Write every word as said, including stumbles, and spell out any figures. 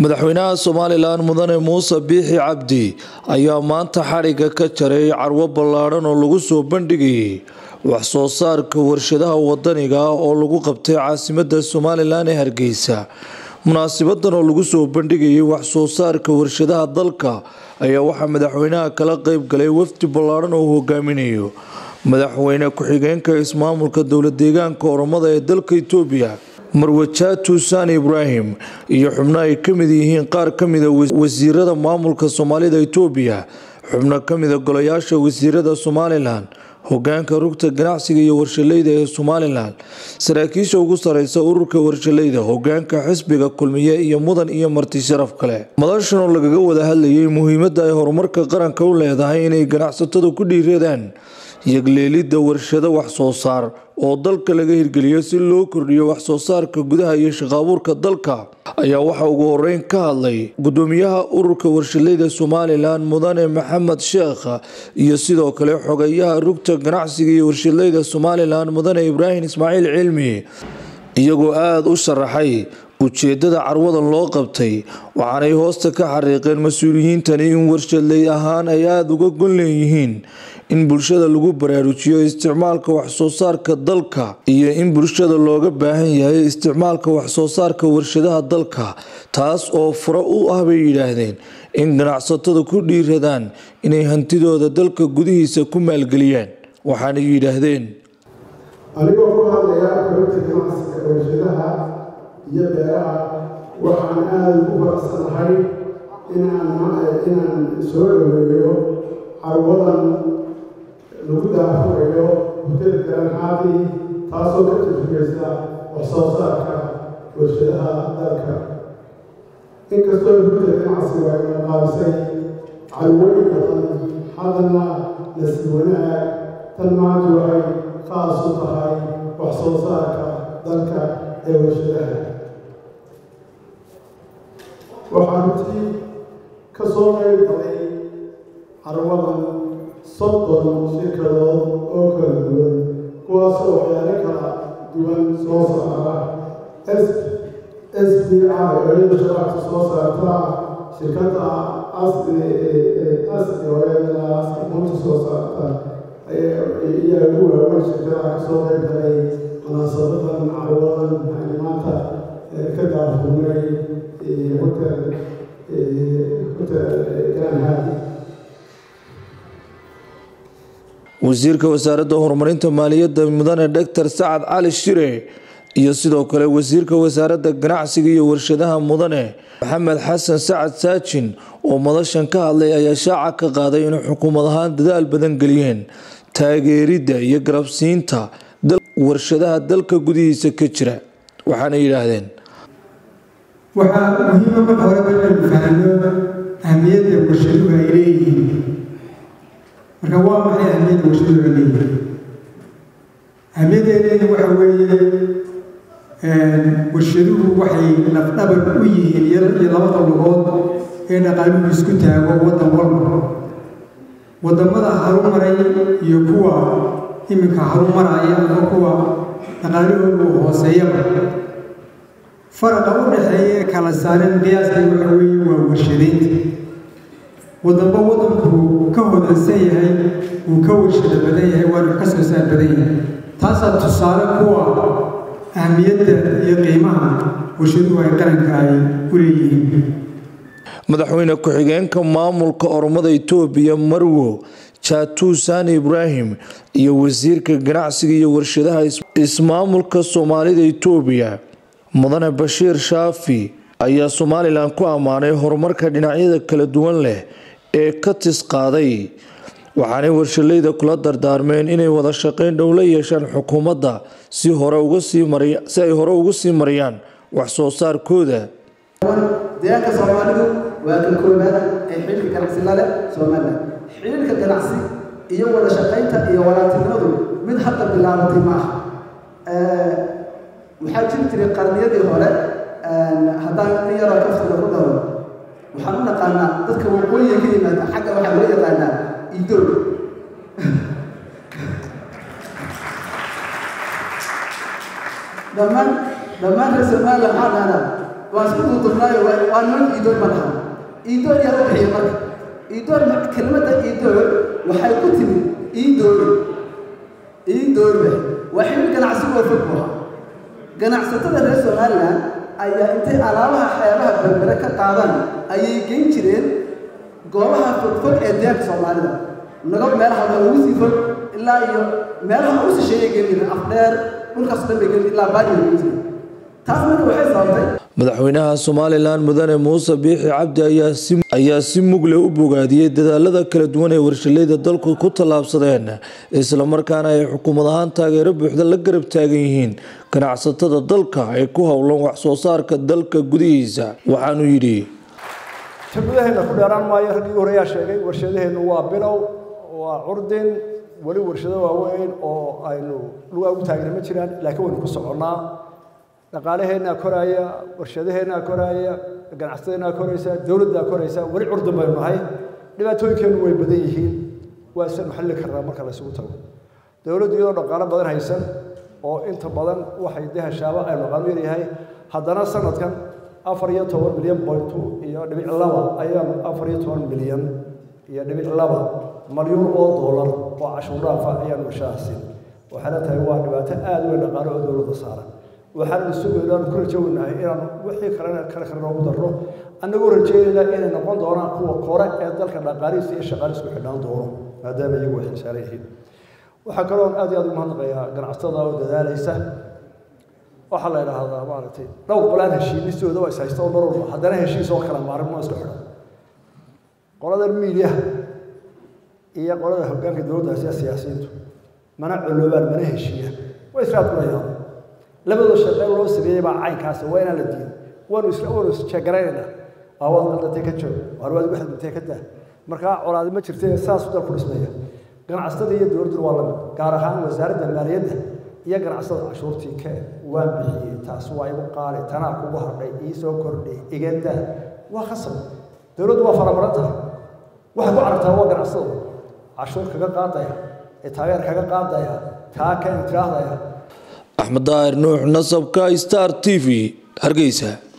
madaxweynaha Soomaaliland mudane Muuse Biixi Cabdi ayaa maanta xariga ka jaray carwo ballaaran oo lagu soo bandhigay wax soo saarka warshadaha wadaniga oo lagu qabtay caasimadda Soomaaliland ee Hargeysa. Munaasabaddan oo lagu soo bandhigay wax soo saarka warshadaha dalka ayaa waxa madaxweynaha kala qayb galay wafdi ballaaran oo hogaaminayo madaxweyne ku-xigeenka ismaamulka dowlad deegaanka Oromada ee dalka Itoobiya Marwajatu Sani Ibrahim iyo xubno ay kamid yihiin qaar kamid ah wasiirada maamulka Soomaalida Itoobiya, xubno kamid ah golayaasha wasiirada Somaliland, hogaanka rugta ganacsiga iyo warshadayda ee Somaliland, saraakiisha ugu sareysa ururka warshadayda, hogaanka xisbiga kulmiye iyo mudan iyo marti sharaf kale. Madashan oo lagaga wada hadlayay muhiimadda ay horumarka qaranka u leedahay inay ganacsatada ku dhiiradaan yagleelida warshado wax soo saar oo dalka laga hirgeliyo si loo kordhiyo wax soo saarka gudaha iyo shaqo abuurka dalka ayaa waxa ugu horeyn ka hadlay gudoomiyaha ururka warshadayda Somaliland mudane Maxamed Sheekh iyo sidoo kale xogayaha rugta ganacsiga iyo warshadayda Somaliland mudane Ibrahim Ismaaciil Cilmi iyagoo aad u sharaxay ujeedada carwadan loo qabtay waxaanay hoosta ka xariiqeen mas'uuliyiintani in warshadley ahaan ay aad uga gon leeyihiin in bulshada lagu baraarujiyo isticmaalka wax soo saarka dalka iyo in bulshada looga baahan yahay isticmaalka wax soo saarka warshadaha dalka taas oo furo u ah bay yiraahdeen in ganacsatada ku dhiiradaan inay hantidooda dalka gudihiisa ku maalgeliyaan waxaana yiraahdeen anigoo ku hadlaya rugta ganacsiga warshadaha iyo beeraha waxaan aad u faraxsanahay inaan inaan soo dhaweeyo carwadan lagu daafurayo hoteelka Alxaadi taasoo ka turjumeysa wax soo saarka warshadaha dalka. inkastoo rugta ganacsiga ay qaabisay carwooyin badan haddana nasiib wanaag tan maanta waxay khaas u tahay wax soo saarka dalka ee warshadaha. waxaa runtii ka soo qayb galay carwadan soddon shirkadood oo kala duwan kuwaasoo waxyaalo kala duwan soo saara S B I oo iyada shaqada soo saarta shirkadda asli asli oo iyada asli soo saarta ayaa ugu waaweyn shirkadaha ka soo qayb galay munaasabadan carwadan waxay maanta ka daafurnay hotel hotel Alxaadi. wasiirka wasaaradda horumarinta maaliyadda mudane Doctor Sacad Cali Shire iyo sidoo kale wasiirka wasaaradda ganacsiga iyo warshadaha mudane Maxamed Xasan Sacad Saajin oo madashan ka hadlay ayaa shaaca ka qaaday in xukuumad ahaan dadaal badan galiyeen taageeridda iyo garabsiinta warshadaha dalka gudihiisa ka jira waxaana yiraahdeen waxaa muhiim ah marka hore inaan fahanno ahmiyadda warshaduhu ay leeyihiin. marka waa maxay ahmiyadda warshaduhu ay leeyihiin? ahmiyaddeedu waxa weeye warshaduhu waxay lafdhabar u yihiin iyo labada lugood ee dhaqaaluhu isku taago waddan walba. waddamada horumaray iyo kuwa iminka horumaraya ama kuwa dhaqaalahoodu hooseeyaba faraqa u dhexeeya ee kala saaran qiyaastii waxa weeye waa warshadaynta. waddanba waddanku ka hodansan yahay wuu ka warshada badan yahay waana ka soo saar badan yahay. taasaa tusaale kuwa ahmiyadda iyo qiimaha warshaduhu ay qaranka ay u leeyihiin. madaxweyne ku-xigeenka maamulka Oromada Itoobiya Marwajatu Sani Ibrahim iyo wasiirka ganacsiga iyo warshadaha ismaamulka Soomaalida Itoobiya mudane Bashiir Shaafi ayaa Somaliland ku amaanay horumarka dhinacyada kala duwan leh ee ka tis qaaday waxaanay warshadayda kula dardaarmeen inay wada shaqeyn dhow la yeeshaan xukuumadda si hore uga sii mariyaan si ay hore uga sii mariyaan wax soo saarkooda. deegaanka Soomaalidu waa ka koobaad ee xilka ganacsi la leh Somaliland. xilka ganacsi iyo wada shaqeynta iyo walaaltinimadu mid hadda bilaabatay ma aha. waxaa jiri jiray qarniyadii hore haddaan in yaroo kafsida ku daro waxaan u naqaanaa dadka waqooyiga ka yimaada xagga waxaa loo yaqaanaa idool. dhammaan dhammaan reer Somaliland waxaa dhahdaa واسكت ضمناي وأنا إيدور منها إيدور يا ربحي مرة إيدور كلمة إيدور وحيكتب إيدور إيدور به وحين كان عسوا فوقها كان عسوا الرسول قال لنا أي أنت علىها حياها بالبركة قادم أي جنتين قوها فوق فوق إيديك صومالنا نقول مالها ووسي فوق إلا يوم مالها ووسي شيء جميل أفضل من خاصة بيجي إلا بعد يوم تاسمنا وحيد صارتي madaxweynaha Somaliland mudane Muuse Biixi Cabdi ayaa si ayaa si mugle u bogaadiyay dadaalada kala duwan ee warshadaha dalku ku talaabsadeen isla markaana ay xukuumad ahaan taageero buuxda la garab taagan yihiin ganacsatada dalka ay ku hawlan wax soo saarka dalka gudihiisa waxaanu yiri tabadaheena ku dheeraan maayo ragii horeeyaa sheegay warshadaheenu waa bilow waa curdin wali warshado waaweyn oo aynu lugaa u taageero ma jiraan laakiin waynu ku soconaa dhaqaalaheena koraya warshadaheena koraya ganacsadeena koraysa dawladda koraysa wali curdin baynu nahay dhibaatooyinkeenu way badan yihiin waa san xalli karnaa marka la isugu tago dawladdu iyadoo dhaqaale badan haysan oo inta badan waxay dahashaaba ay noqon yahay haddana sanadkan afar iyo toban milyan bointu iyo dhibic laba ayaan afar iyo toban milyan iyo dhibic laba malyan oo dollar oo cashuuraha ayaan washaasin waxaana tahay waa dhibaato aad u weyn dhaqaale oo dawladda saaran waxaan isugu ku rajaynahay inaan wixii kale kale kale ugu daro anagu rajaynaa inay noqon doonaan kuwa kore ee dalka dhaqaalihiisa iyo shaqaalihiisa ku xidhan doono maadaama iyagu wax saareeyeen waxa kale oo aad iyo aad u mahadnaqayaa ganacsatada oo dadaalaysa waxa la yiraahdaa maaragtay dhowr qolaan heshiisooda waa isaystoo marwalba haddana heshiis oo kala maarmo isku xidhan qolada media iyo qolada hoggaanka dawladda siyaasiyiintu mana culuubaan mana heshiiya way israad qorayaan labada shaqo loo sameeyay baa caynkaas wayna la diin waanu isla waanu sheegareynaa awaad qaldantay ka joog warwaad waxa intee ka taa marka colaad ma jirtay saas u dal ku dhismaya ganacsatada iyo dawladdu waa la gaar ahaan wasaaradda maaliyadda iyo ganacsatada cashuurtii ka waa bixiyay taas waa igu qaali tana kugu hadhay ii soo kordhay igada waa khasab dawladdu waa farabaranta waxa ku aragtaa waa ganacsatada cashuur kaga qaadaya ee taageer kaga qaadaya taa ka intiraadaya أحمد داير نوح نصب كاي ستار تي في هرقيسة.